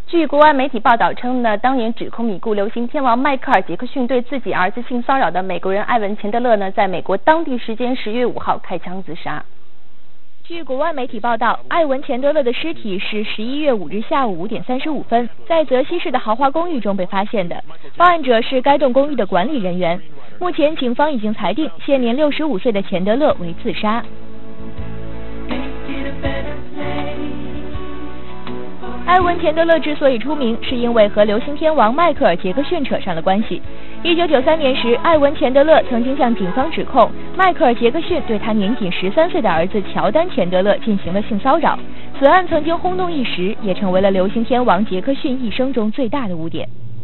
据国外媒体报道称呢，当年指控已故流行天王迈克尔·杰克逊对自己儿子性骚扰的美国人艾文·钱德勒呢，在美国当地时间10月5号开枪自杀。据国外媒体报道，艾文·钱德勒的尸体是11月5日下午5点35分，在泽西市的豪华公寓中被发现的。报案者是该栋公寓的管理人员。目前，警方已经裁定现年65岁的钱德勒为自杀。艾文·钱德勒之所以出名，是因为和流行天王迈克尔·杰克逊扯上了关系。1993年时，艾文·钱德勒曾经向警方指控迈克尔·杰克逊对他年仅13岁的儿子乔丹·钱德勒进行了性骚扰。此案曾经轰动一时，也成为了流行天王杰克逊一生中最大的污点。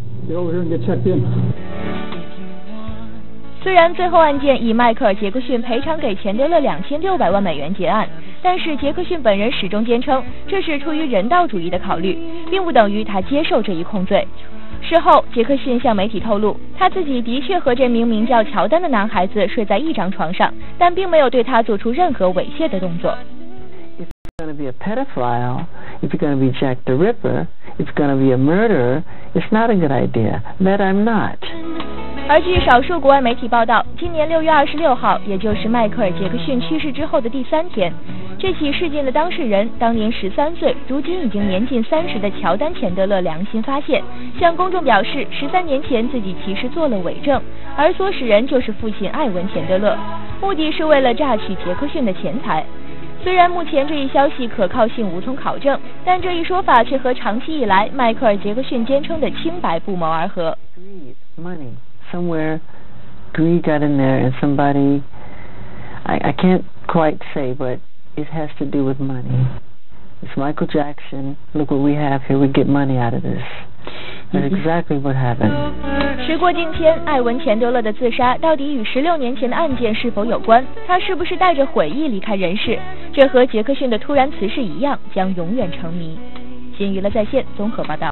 虽然最后案件以迈克尔·杰克逊赔偿给钱德勒2600万美元结案，但是杰克逊本人始终坚称这是出于人道主义的考虑，并不等于他接受这一控罪。事后，杰克逊向媒体透露，他自己的确和这名名叫乔丹的男孩子睡在一张床上，但并没有对他做出任何猥亵的动作。 If you're going to be a pedophile, if you're going to be Jack the Ripper, if you're going to be a murderer, it's not a good idea. That I'm not. 而据少数国外媒体报道，今年6月26号，也就是迈克尔·杰克逊去世之后的第3天，这起事件的当事人，当年13岁，如今已经年近30的乔丹·钱德勒良心发现，向公众表示13年前自己其实做了伪证，而所使人就是父亲艾文·钱德勒，目的是为了榨取杰克逊的钱财。虽然目前这一消息可靠性无从考证，但这一说法却和长期以来迈克尔·杰克逊坚称的清白不谋而合。 Somewhere greed got in there and somebody, I can't quite say, but it has to do with money. It's Michael Jackson. Look what we have here. We get money out of this. That's exactly what happened. 时过境迁，艾文·钱德勒的自杀到底与16年前的案件是否有关？他是不是带着悔意离开人世？这和杰克逊的突然辞世一样，将永远成谜。新娱乐在线综合报道。